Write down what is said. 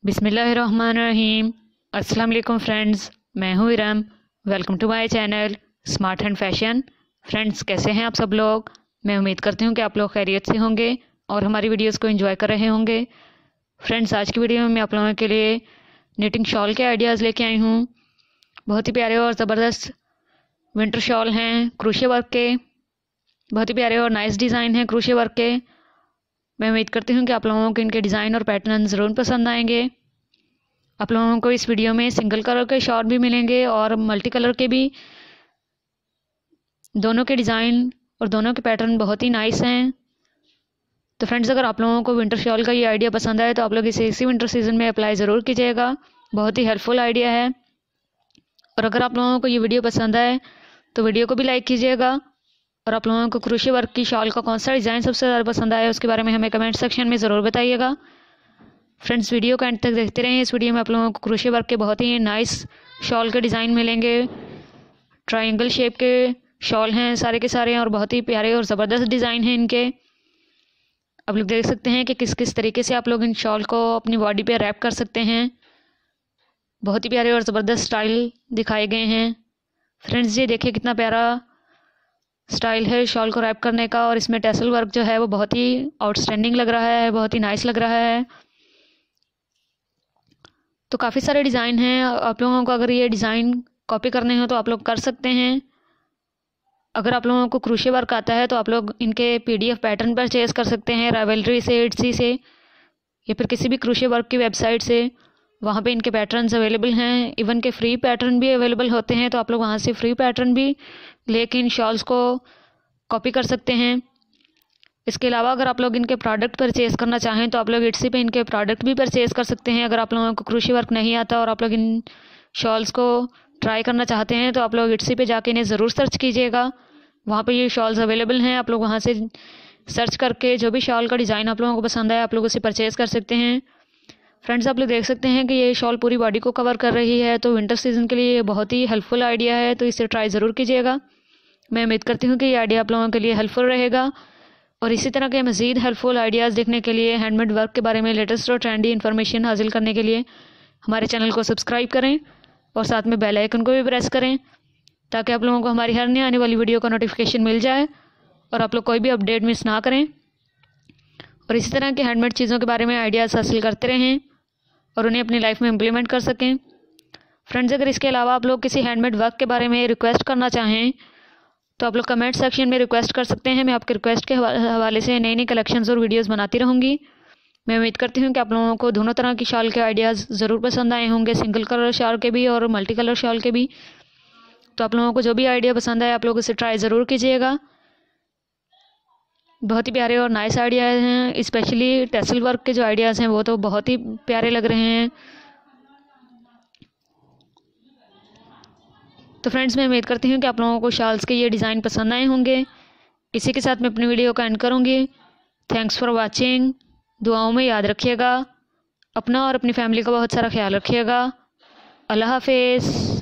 बिस्मिल्लाहिर्रहमानिर्रहीम। अस्सलाम वालेकुम फ्रेंड्स, मैं हूँ Iram. Welcome to my channel Smart and Fashion. Friends, कैसे हैं आप सब लोग? मैं उम्मीद करती हूँ कि आप लोग खैरियत से होंगे और हमारी वीडियोस को एंजॉय कर रहे होंगे। फ्रेंड्स, आज की वीडियो में मैं आप लोगों के लिए निटिंग शॉल के आइडियाज़ लेके आई हूँ। बहुत ही प्यारे और ज़बरदस्त विंटर शॉल हैं क्रोशे वर्क के। बहुत ही प्यारे और नाइस डिज़ाइन हैं क्रोशे वर्क के। मैं उम्मीद करती हूँ कि आप लोगों को इनके डिज़ाइन और पैटर्न ज़रूर पसंद आएंगे। आप लोगों को इस वीडियो में सिंगल कलर के शॉल भी मिलेंगे और मल्टी कलर के भी। दोनों के डिज़ाइन और दोनों के पैटर्न बहुत ही नाइस हैं। तो फ्रेंड्स, अगर आप लोगों को विंटर शॉल का ये आइडिया पसंद आए तो आप लोग इसे इसी विंटर सीजन में अप्लाई ज़रूर कीजिएगा। बहुत ही हेल्पफुल आइडिया है। और अगर आप लोगों को ये वीडियो पसंद आए तो वीडियो को भी लाइक कीजिएगा। और आप लोगों को क्रोशे वर्क की शॉल का कौन सा डिज़ाइन सबसे ज़्यादा पसंद आया उसके बारे में हमें कमेंट सेक्शन में ज़रूर बताइएगा। फ्रेंड्स, वीडियो का एंड तक देखते रहें। इस वीडियो में आप लोगों को क्रोशे वर्क के बहुत ही नाइस शॉल के डिज़ाइन मिलेंगे। ट्रायंगल शेप के शॉल हैं सारे के सारे और बहुत ही प्यारे और ज़बरदस्त डिज़ाइन हैं इनके। आप लोग देख सकते हैं कि किस किस तरीके से आप लोग इन शॉल को अपनी बॉडी पे रैप कर सकते हैं। बहुत ही प्यारे और ज़बरदस्त स्टाइल दिखाए गए हैं। फ्रेंड्स, ये देखिए कितना प्यारा स्टाइल है शॉल को रैप करने का। और इसमें टैसल वर्क जो है वो बहुत ही आउटस्टैंडिंग लग रहा है, बहुत ही नाइस लग रहा है। तो काफ़ी सारे डिज़ाइन हैं। आप लोगों को अगर ये डिज़ाइन कॉपी करने हो तो आप लोग कर सकते हैं। अगर आप लोगों को क्रोशे वर्क आता है तो आप लोग इनके PDF पैटर्न परचेज कर सकते हैं रावेलरी से, इट्सी से या फिर किसी भी क्रोशे वर्क की वेबसाइट से। वहाँ पे इनके पैटर्न्स अवेलेबल हैं। इवन के फ्री पैटर्न भी अवेलेबल होते हैं, तो आप लोग वहाँ से फ्री पैटर्न भी लेके इन शॉल्स को कॉपी कर सकते हैं। इसके अलावा अगर आप लोग इनके प्रोडक्ट परचेज़ करना चाहें तो आप लोग इट्सी पे इनके प्रोडक्ट भी परचेज़ कर सकते हैं। अगर आप लोगों को क्रोशे वर्क नहीं आता और आप लोग इन शॉल्स को ट्राई करना चाहते हैं तो आप लोग इट्सी पे जाके इन्हें ज़रूर सर्च कीजिएगा। वहाँ पे ये शॉल्स अवेलेबल हैं। आप लोग वहाँ से सर्च करके जो भी शॉल का डिज़ाइन आप लोगों को पसंद आए आप लोग उसे परचेज़ कर सकते हैं। फ्रेंड्स, आप लोग देख सकते हैं कि ये शॉल पूरी बॉडी को कवर कर रही है, तो विंटर सीजन के लिए ये बहुत ही हेल्पफुल आइडिया है। तो इसे ट्राई ज़रूर कीजिएगा। मैं उम्मीद करती हूँ कि ये आइडिया आप लोगों के लिए हेल्पफुल रहेगा। और इसी तरह के मज़ीद हेल्पफुल आइडियाज़ देखने के लिए, हैंडमेड वर्क के बारे में लेटेस्ट और ट्रेंडी इन्फॉर्मेशन हासिल करने के लिए हमारे चैनल को सब्सक्राइब करें और साथ में बेल आइकन को भी प्रेस करें ताकि आप लोगों को हमारी हर नई आने वाली वीडियो का नोटिफिकेशन मिल जाए और आप लोग कोई भी अपडेट मिस ना करें। और इसी तरह के हैंडमेड चीज़ों के बारे में आइडियाज़ हासिल करते रहें और उन्हें अपनी लाइफ में इम्प्लीमेंट कर सकें। फ्रेंड्स, अगर इसके अलावा आप लोग किसी हैंडमेड वर्क के बारे में रिक्वेस्ट करना चाहें तो आप लोग कमेंट सेक्शन में रिक्वेस्ट कर सकते हैं। मैं आपके रिक्वेस्ट के हवाले से नई नई कलेक्शंस और वीडियोस बनाती रहूँगी। मैं उम्मीद करती हूँ कि आप लोगों को दोनों तरह की शॉल के आइडियाज़ ज़रूर पसंद आए होंगे, सिंगल कलर शॉल के भी और मल्टी कलर शॉल के भी। तो आप लोगों को जो भी आइडिया पसंद आए आप लोग उसे ट्राई ज़रूर कीजिएगा। बहुत ही प्यारे और नाइस आइडियाज़ हैं। स्पेशली टैसल वर्क के जो आइडियाज़ हैं वो तो बहुत ही प्यारे लग रहे हैं। तो फ्रेंड्स, मैं उम्मीद करती हूँ कि आप लोगों को शॉल्स के ये डिज़ाइन पसंद आए होंगे। इसी के साथ मैं अपनी वीडियो का एंड करूँगी। Thanks for watching. दुआओं में याद रखिएगा। अपना और अपनी फैमिली का बहुत सारा ख्याल रखिएगा। अल्लाह हाफिज़।